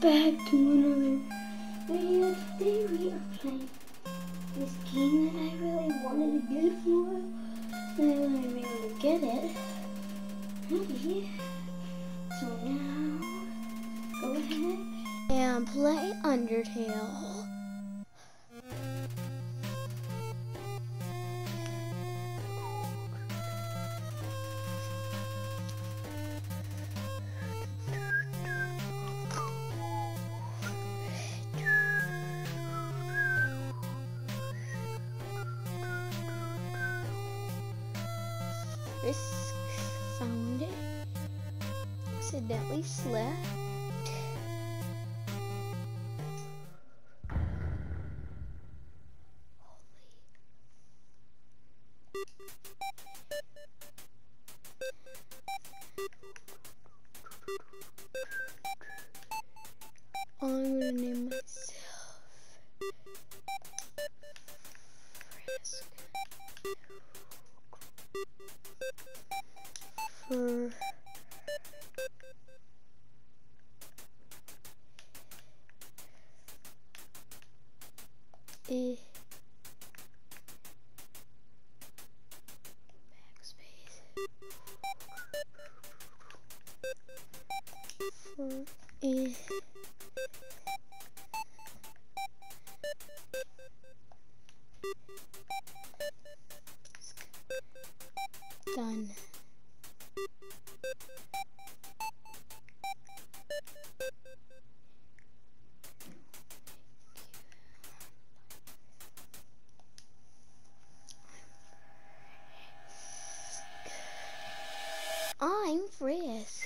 back to another video. Today we are playing this game that I really wanted to get for, and I wasn't able to get it. Okay. So now, go ahead and play Undertale. Risk found it. Accidentally slept. I'm gonna name myself Frisk. For backspace for done. I'm Frisk.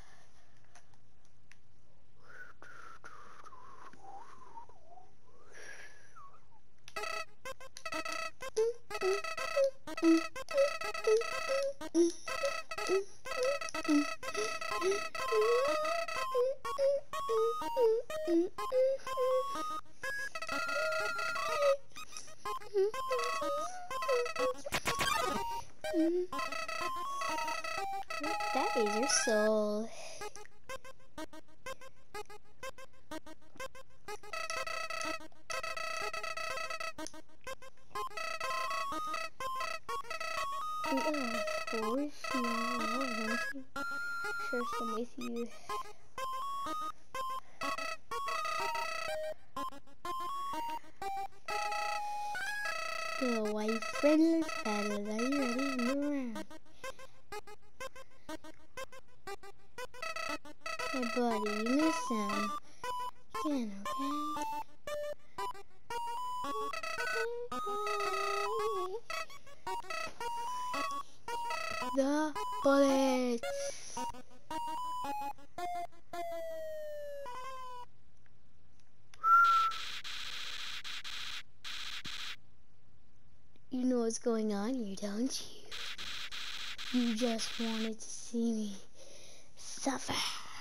That is your soul. Of course, you know, share some with you. The white friendless battle. Are you ready? Move around. Hey buddy, you missed some. Again, okay? The bullets. You know what's going on here, don't you? You just wanted to see me suffer.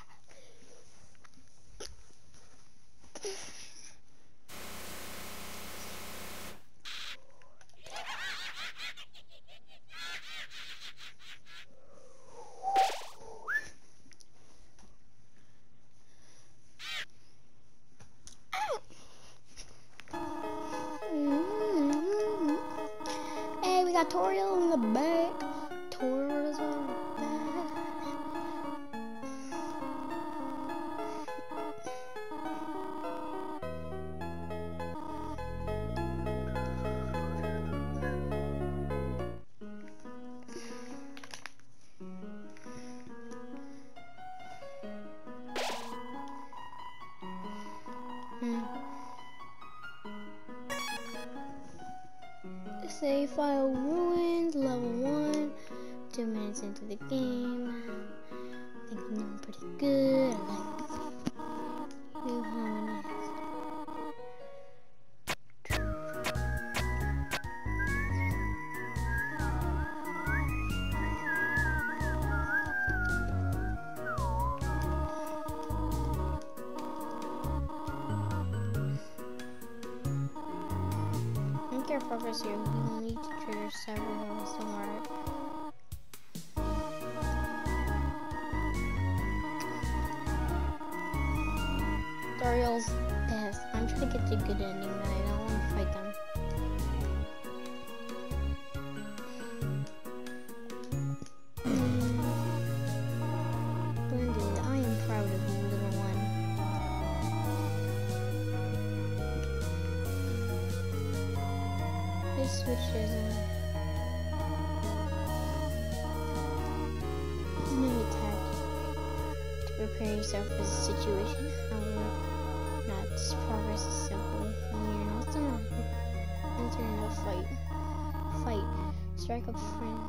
Hey, we got Toriel in the back. Toriel's on the back. Save file ruined, level 1, 2 minutes into the game. I think I'm doing pretty good. I like new harmonies. Your purpose here, you will need to trigger several levels to work. tutorials best. I'm trying to get the good ending, but I don't want to fight them. Splendid. I am proud of you, little one. This switch isn't. Maybe attack to prepare yourself for the situation. However, not this progress is simple. When you're not done, enter into a fight. Fight. Strike up friend.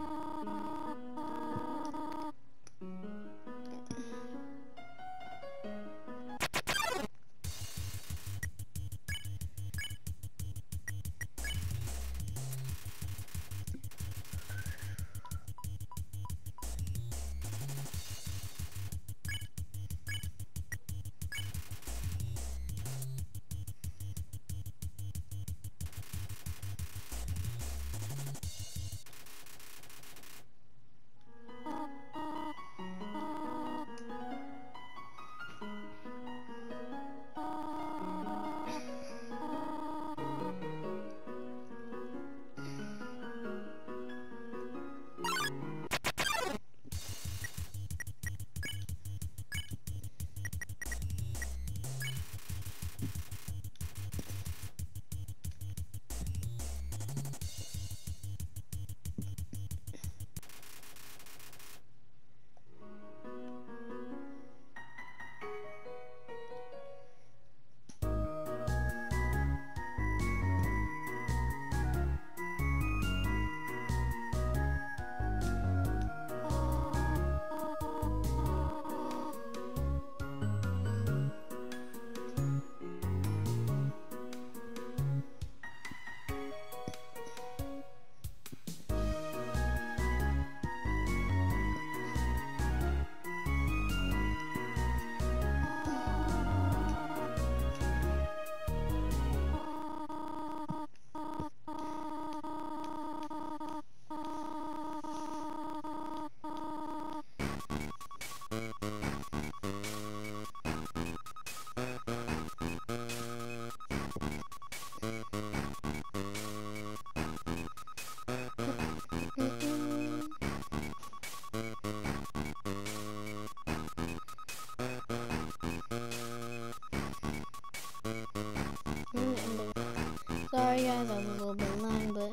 Sorry guys, I was a little bit long, but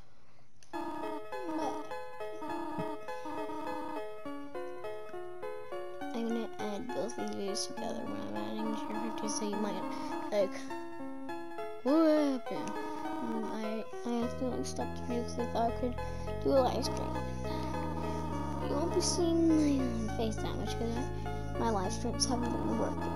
I'm gonna add both these videos together when I'm adding characters, so you might like, what happened? I accidentally stopped the video because I thought I could do a live stream. You won't be seeing my face that much because my live streams haven't been working.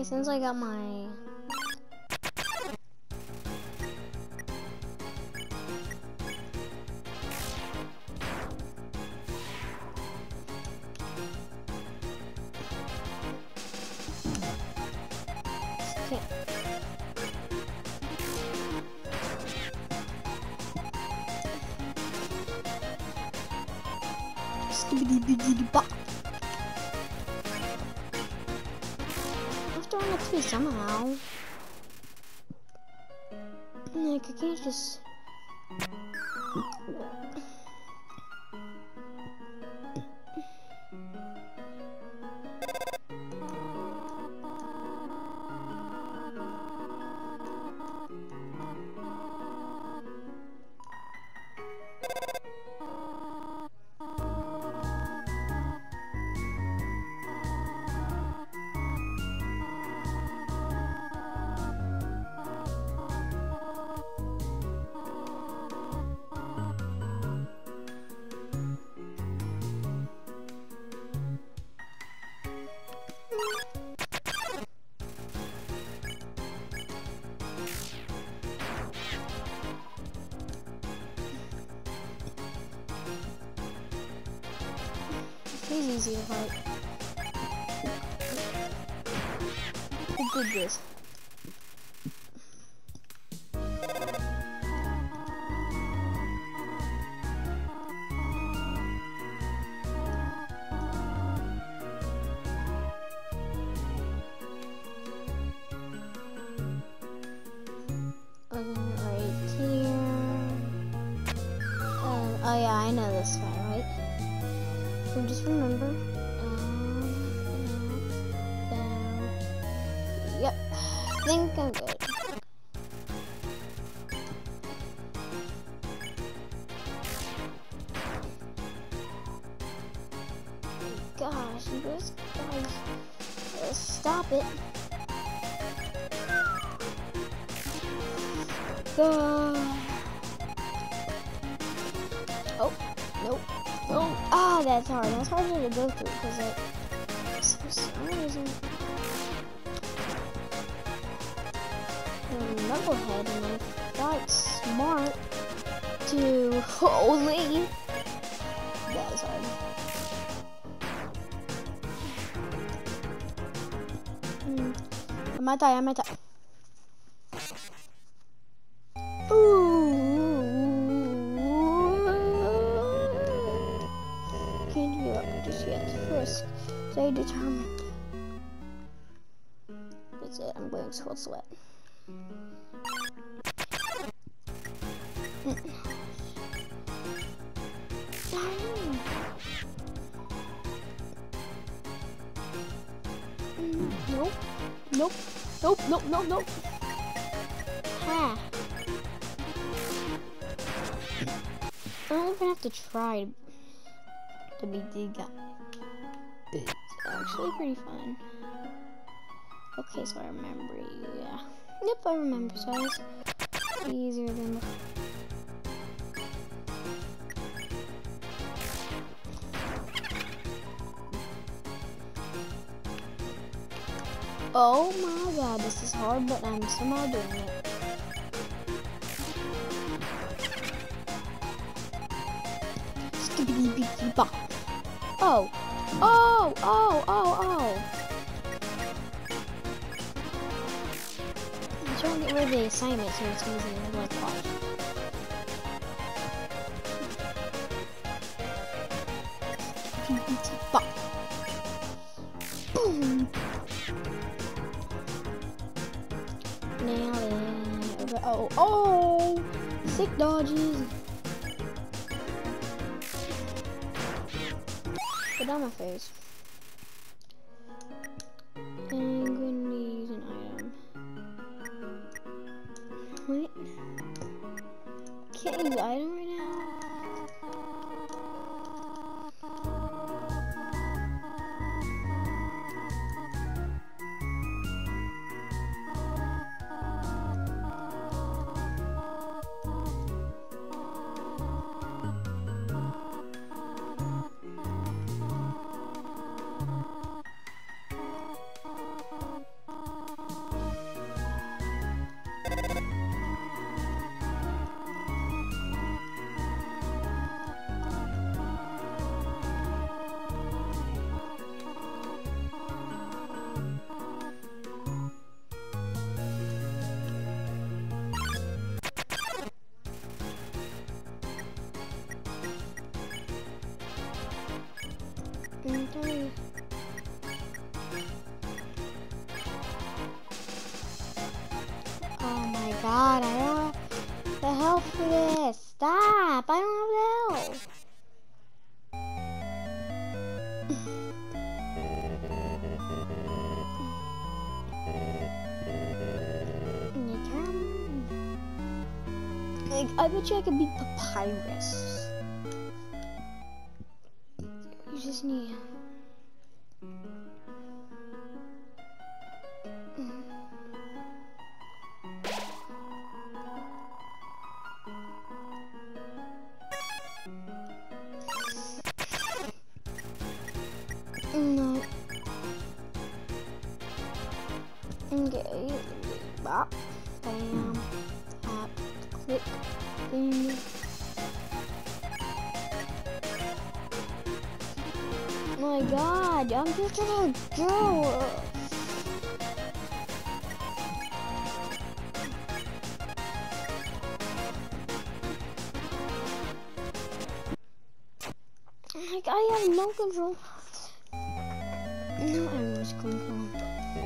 Okay, since I got my... Okay. Skibidi-bidi-bop. I have to run up to it somehow. Like, I can't just... He's easy to fight. Who did this? Right here. Oh yeah, I know this fight, right? So just remember. Down. Yep. I think I'm good. Gosh, you guys, stop it. Go. Oh, nope. Oh, ah, that's hard. That's harder to go through because for some reason, I'm a knucklehead and I thought it's smart to only. That was hard. I might die. I might die. Can't give up just yet. First, stay determined. That's it. I'm going to cold sweat. Nope. Nope. Nope. Nope. Nope. Nope. Ha. I don't even have to try to beat the guy. It's actually pretty fun. Okay, so I remember you, yeah. Yep, I remember, so it's easier than before. Oh my god, this is hard, but I'm somehow doing it. Oh, oh, oh, oh, oh. I'm trying to get rid of the assignment so it's easier, like watch. Boom. Nail it. Oh, oh, sick dodges. Get on my face. And I'm going to use an item. Wait. Can't use the item right now. God, I don't have the health for this. Stop! I don't have the health. Like, I bet you I could beat Papyrus. You just need... No. Okay. Bop. Bam. Tap. Click. Bing. Oh my God, I'm just gonna go. Like, I have no control. No, I'm just going to go.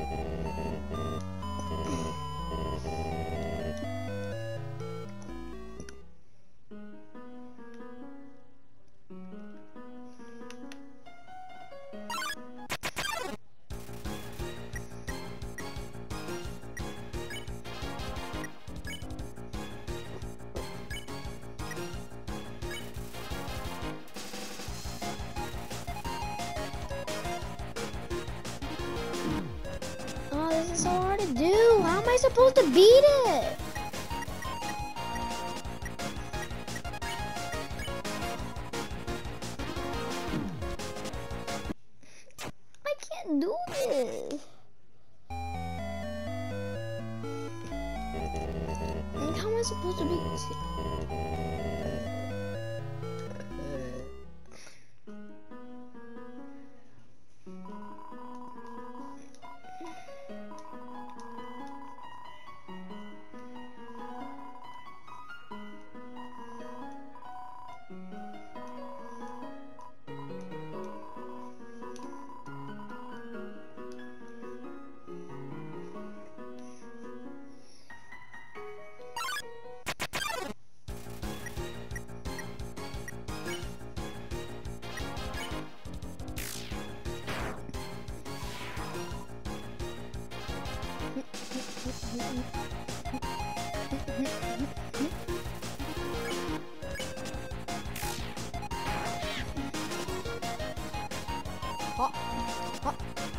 Oh, this is so hard to do. How am I supposed to beat it? I can't do this. Like, how am I supposed to beat this? Hop, hop.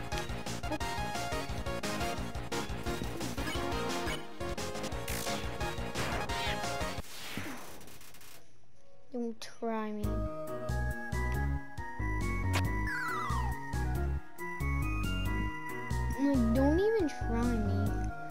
Don't try me. Like, don't even try me.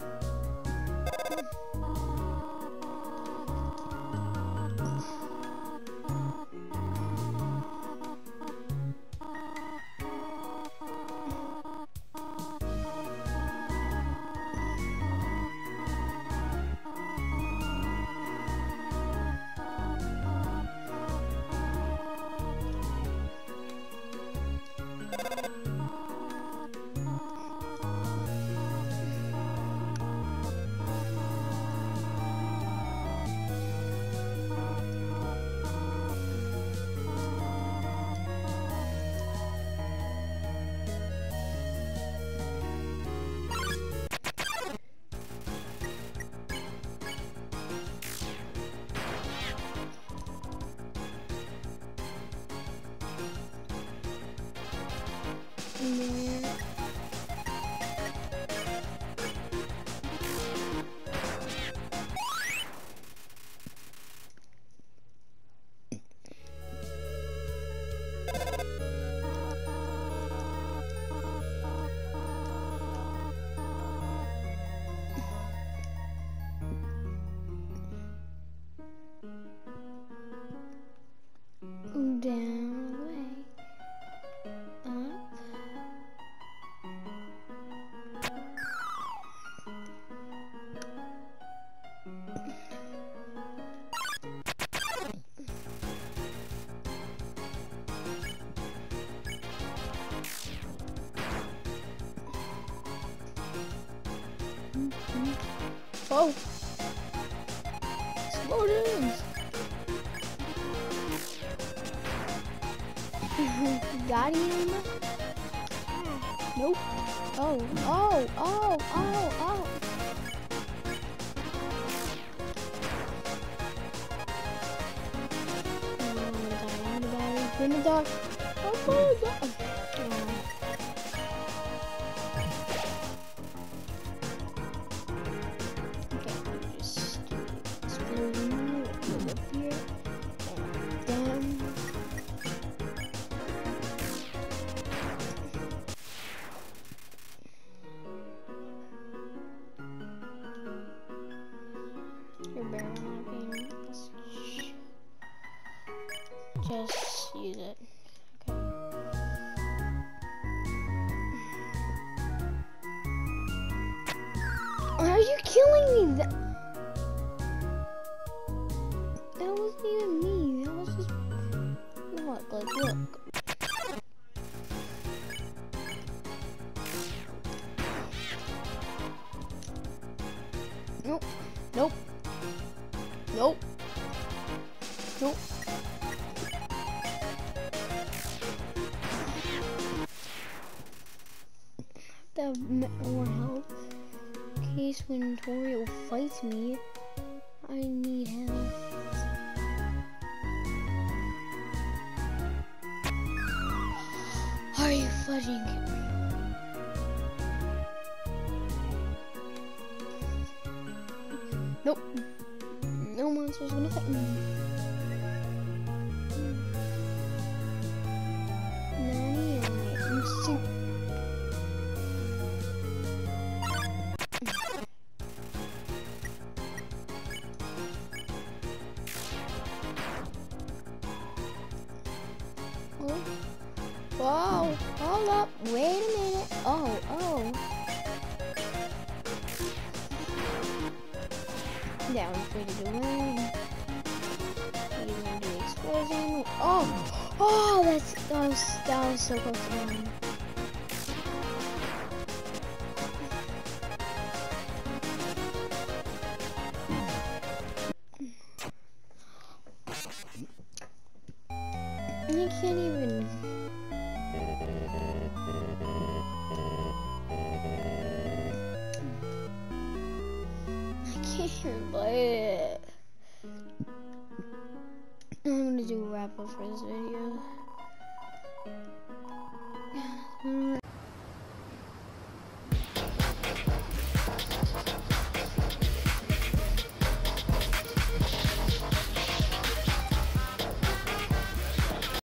Yeah. Down, away, up. Oh. Explosions! Got him? Nope. Oh, oh, oh, oh, oh. In the dark. Oh my god. Okay, just exploding up here and down. Your barrel mapping. Just use it. Okay. Are you killing me? That wasn't even me. That was just what? Like, look. Nope. Nope. Nope. Nope. Have more help in case when Torio fights me. I need help. Are you fudging? Nope. No monster's gonna fight me. Nanny, I'm sick. Whoa, hold up, wait a minute. Oh. That one's pretty good win. He's gonna do explosion. Oh, that was so close to winning. And you can't even. I can't even play it. I'm gonna do a wrap up for this video.